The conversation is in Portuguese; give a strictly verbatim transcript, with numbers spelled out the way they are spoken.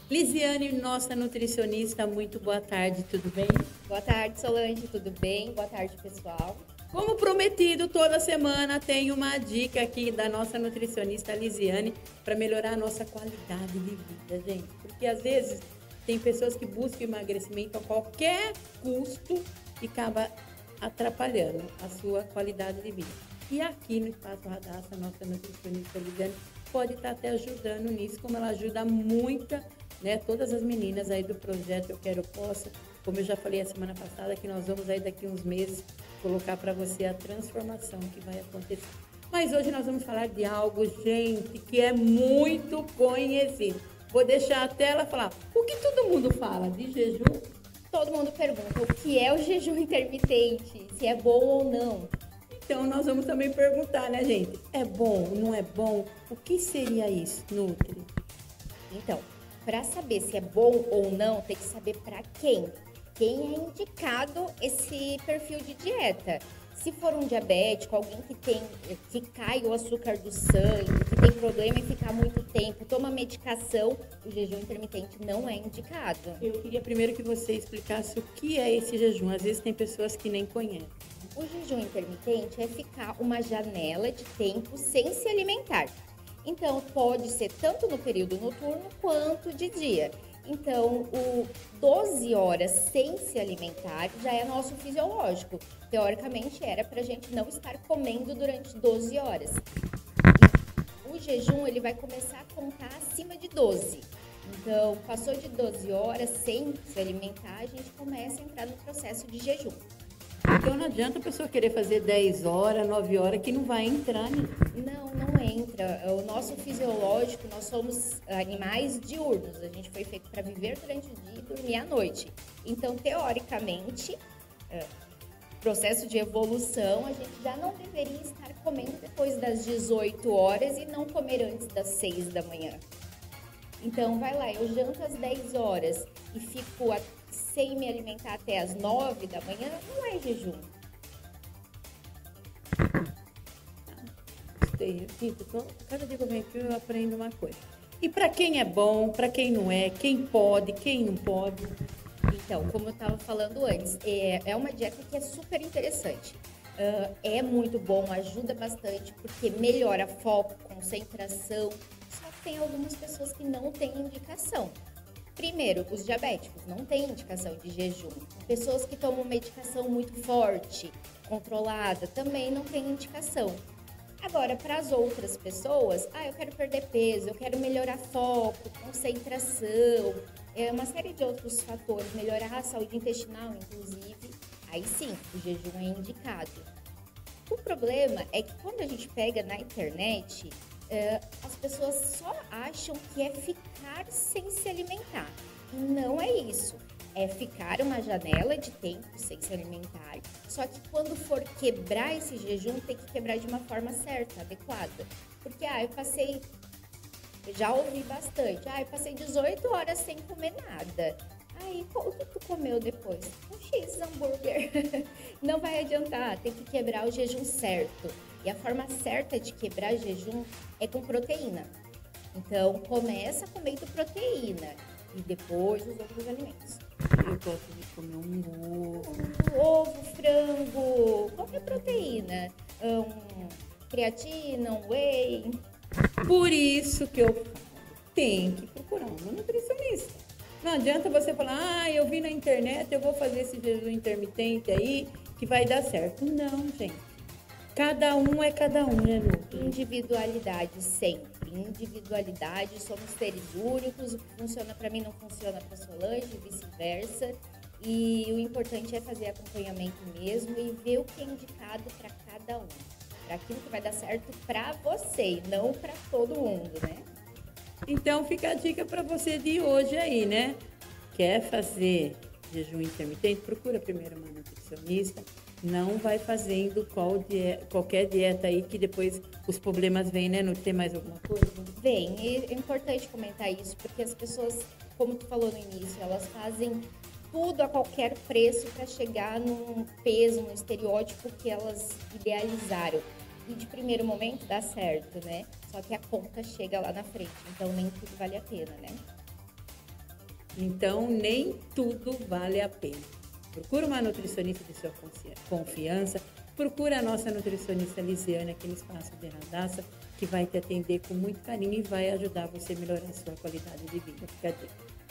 Lisiane, nossa nutricionista, muito boa tarde, tudo bem? Boa tarde, Solange, tudo bem? Boa tarde, pessoal. Como prometido, toda semana tem uma dica aqui da nossa nutricionista Lisiane para melhorar a nossa qualidade de vida, gente. Porque às vezes tem pessoas que buscam emagrecimento a qualquer custo e acaba atrapalhando a sua qualidade de vida. E aqui no Espaço Radassa, a nossa nutricionista Lisiane pode estar até ajudando nisso, como ela ajuda muita, né, todas as meninas aí do projeto Eu Quero Possa. Como eu já falei a semana passada, que nós vamos aí daqui uns meses colocar para você a transformação que vai acontecer. Mas hoje nós vamos falar de algo, gente, que é muito conhecido. Vou deixar a tela falar. O que todo mundo fala de jejum? Todo mundo pergunta o que é o jejum intermitente, se é bom ou não. Então nós vamos também perguntar, né, gente? É bom, não é bom? O que seria isso, Nutri? Então, para saber se é bom ou não, tem que saber para quem. Quem é indicado esse perfil de dieta. Se for um diabético, alguém que tem que cai o açúcar do sangue, que tem problema em ficar muito tempo, toma medicação, o jejum intermitente não é indicado. Eu queria primeiro que você explicasse o que é esse jejum. Às vezes tem pessoas que nem conhecem. O jejum intermitente é ficar uma janela de tempo sem se alimentar. Então, pode ser tanto no período noturno quanto de dia. Então, o doze horas sem se alimentar já é nosso fisiológico. Teoricamente, era para a gente não estar comendo durante doze horas. E o jejum ele vai começar a contar acima de doze. Então, passou de doze horas sem se alimentar, a gente começa a entrar no processo de jejum. Então não adianta a pessoa querer fazer dez horas, nove horas, que não vai entrar, né? Não, não entra. O nosso fisiológico, nós somos animais diurnos. A gente foi feito para viver durante o dia e dormir à noite. Então, teoricamente, processo de evolução, a gente já não deveria estar comendo depois das dezoito horas e não comer antes das seis da manhã. Então, vai lá, eu janto às dez horas e fico a, sem me alimentar até às nove da manhã, não é jejum. Gostei, então, cada dia que eu venho aqui eu aprendo uma coisa. E para quem é bom, para quem não é, quem pode, quem não pode? Então, como eu estava falando antes, é, é uma dieta que é super interessante. Uh, é muito bom, ajuda bastante, porque melhora foco, concentração. Só que tem algumas pessoas que não têm indicação. Primeiro, os diabéticos não têm indicação de jejum. Pessoas que tomam medicação muito forte, controlada, também não têm indicação. Agora, para as outras pessoas, ah, eu quero perder peso, eu quero melhorar foco, concentração, é uma série de outros fatores, melhorar a saúde intestinal, inclusive, aí sim, o jejum é indicado. O problema é que quando a gente pega na internet, Uh, as pessoas só acham que é ficar sem se alimentar. E não é isso. É ficar uma janela de tempo sem se alimentar. Só que quando for quebrar esse jejum, tem que quebrar de uma forma certa, adequada. Porque, ah, eu passei... Eu já ouvi bastante. Ah, eu passei dezoito horas sem comer nada. Aí, o que tu comeu depois? Um X hambúrguer. Não vai adiantar, tem que quebrar o jejum certo. E a forma certa de quebrar jejum é com proteína. Então, começa comendo proteína e depois os outros alimentos. Eu gosto de comer um ovo. Um ovo, frango, qualquer proteína. Um, creatina, um whey. Por isso que eu falo, tem que procurar um nutricionista. Não adianta você falar, ah, eu vi na internet, eu vou fazer esse jejum intermitente aí, que vai dar certo. Não, gente. Cada um é cada um, né, Lu? Individualidade sempre. Individualidade, somos seres únicos. O que funciona para mim não funciona para Solange e vice-versa. E o importante é fazer acompanhamento mesmo e ver o que é indicado para cada um. Para aquilo que vai dar certo para você e não para todo mundo, né? Então fica a dica para você de hoje aí, né? Quer fazer jejum intermitente? Procura primeiro uma nutricionista. Não vai fazendo qual dieta, qualquer dieta aí que depois os problemas vêm, né? Não tem mais alguma coisa? Vem, e é importante comentar isso, porque as pessoas, como tu falou no início, elas fazem tudo a qualquer preço para chegar num peso, num estereótipo que elas idealizaram. E de primeiro momento dá certo, né? Só que a conta chega lá na frente, então nem tudo vale a pena, né? Então, nem tudo vale a pena. Procura uma nutricionista de sua confiança, procura a nossa nutricionista Lisiane aqui no Espaço de Radassa, que vai te atender com muito carinho e vai ajudar você a melhorar a sua qualidade de vida. Fica a dica.